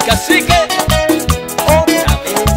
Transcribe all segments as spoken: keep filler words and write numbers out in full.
Cacique, otra vez.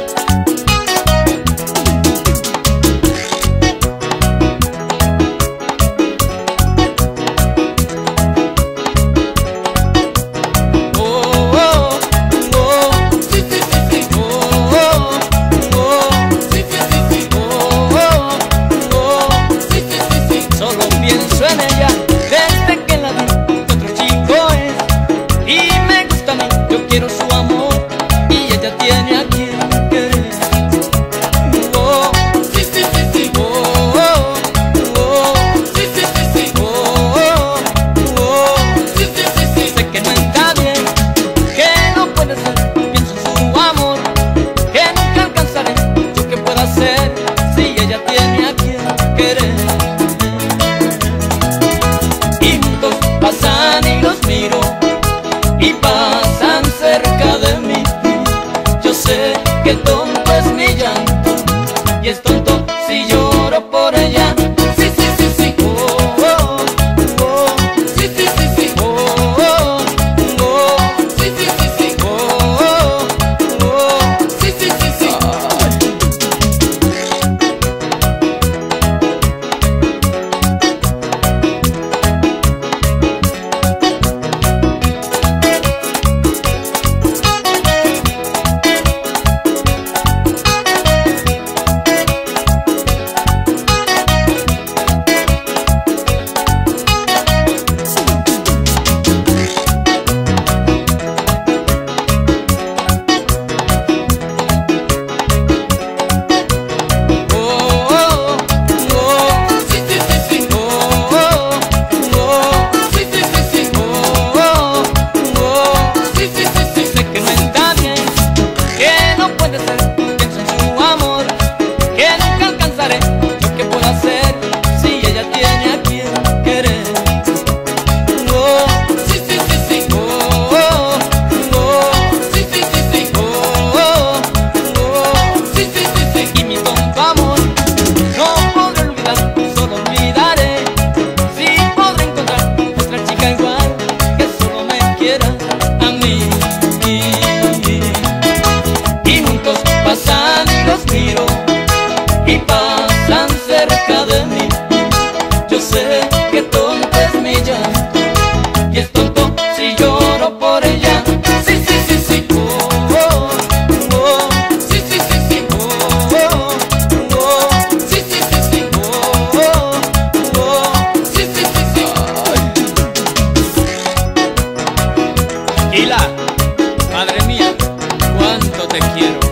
Oh, oh, oh, sí, sí, sí, sí. Oh, oh, oh, sí, sí, sí, sí. Oh, oh, oh, sí, sí, sí, sí. Solo pienso en ella desde que la vi, que otro chico es. Y me gusta a mí, yo quiero su amor, y ella tiene a quien querer. Oh, sí, sí, sí, sí. Oh, oh, oh, sí, sí, sí, sí. Oh, oh, oh, sí, sí, sí, sí. Sé que no está bien, que no puede ser, pienso en su amor, que nunca alcanzaré. ¿Yo qué puedo hacer si ella tiene a quien querer? Y juntos pasan y los miro, y pasan cerca de mí. Yo sé que tonto es mi llanto, y es tonto si lloro por ella. Sí, sí, sí, sí. Oh, oh, oh, sí, sí, sí, sí. Oh, oh, oh, sí, sí, sí, sí. Oh, oh, oh, sí, sí, sí, sí. Pienso en su amor, que nunca alcanzaré. ¿Yo qué puedo hacer si ella tiene a quien querer? Oh, sí, sí, sí, sí. Oh, oh, oh, sí, sí, sí, sí. Oh, oh, oh, sí, sí, sí, sí. Y mi tonto amor no podré olvidar, solo olvidaré si podré encontrar otra chica igual, que solo me quiera a mí. Pasan y los miro, y pasan cerca de mí. Yo sé que tonto es mi llanto, y es tonto si lloro por ella. Sí, sí, sí, sí. Oh, oh, oh, sí, sí, sí, sí. Oh, oh, oh, sí, sí, sí, sí. Oh, oh, oh, sí, sí, sí, sí. Tranquila, madre mía, cuánto te quiero.